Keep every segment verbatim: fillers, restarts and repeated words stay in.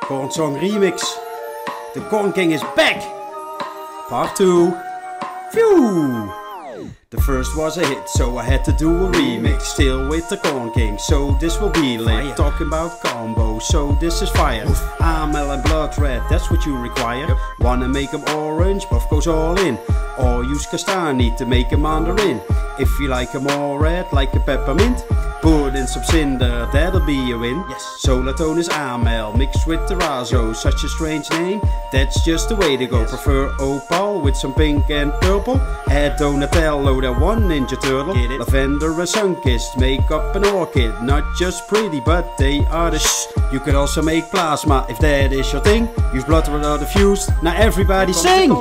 Corn Song Remix. The Corn King is back! Part two. Phew! The first was a hit, so I had to do a remix. Still with the Corn King, so this will be lit. Fire. Talking about combo, so this is fire. Amel and Bloodred, that's what you require. Yep. Wanna make them orange, buff goes all in. Or use Kastanie to make a Mandarin. If you like them all red, like a Peppermint, put in some Cinder, that'll be a win. Yes. Zolatone is Amel, mixed with Terrazzo. Such a strange name, that's just the way to go. Yes. Prefer Opal with some pink and purple. Add Donatello, that one Ninja Turtle. Lavender and Sunkissed, make up an Orchid. Not just pretty, but they are the sh. You could also make plasma, if that is your thing. Use Bloodred or diffused, now everybody sing!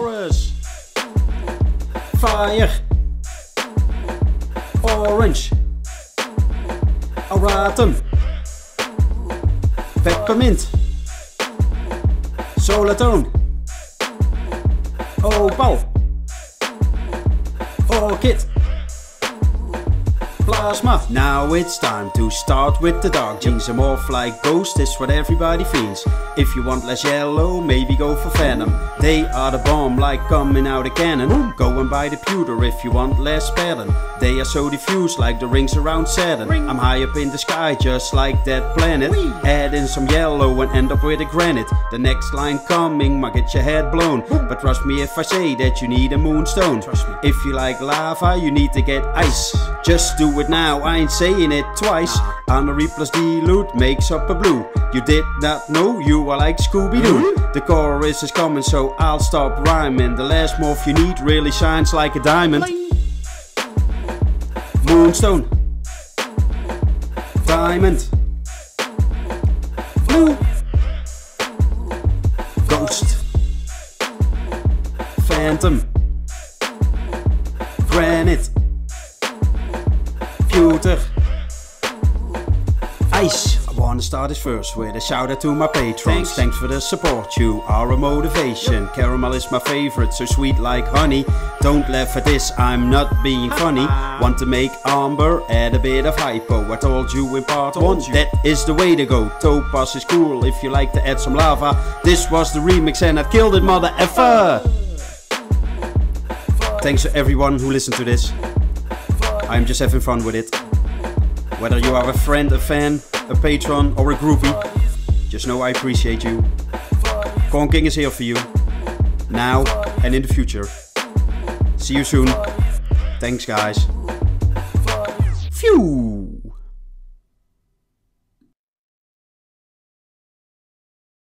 Fire! Orange! Autumn, Peppermint, Zolatone, Opal, Orchid, Plasma. Now it's time to start with the dark jeans. A morph like Ghost is what everybody feels. If you want less yellow, maybe go for Venom. They are the bomb like coming out a cannon. Go and buy the pewter if you want less pattern. They are so diffused like the rings around Saturn. I'm high up in the sky just like that planet. Add in some yellow and end up with a granite. The next line coming might get your head blown. But trust me if I say that you need a moonstone. If you like lava, you need to get ice. Just do it now, I ain't saying it twice. Honorary plus dilute makes up a blue. You did not know, you are like Scooby-Doo. The chorus is coming, so I'll stop rhyming. The last morph you need really shines like a diamond. Moonstone, diamond, blue, ghost, phantom, granite, pewter, ice. I wanna start this first with a shout out to my patrons. Thanks, Thanks for the support, you are a motivation. Yep. Caramel is my favorite, so sweet like honey. Don't laugh at this, I'm not being funny. Want to make amber, add a bit of hypo. I told you in part one, you. That is the way to go. Topaz is cool if you like to add some lava. This was the remix and I killed it, mother effer. Thanks to everyone who listened to this. I'm just having fun with it. Whether you are a friend, a fan, a patron or a groupie, just know I appreciate you. Corn King is here for you, now and in the future. See you soon. Thanks guys. Phew!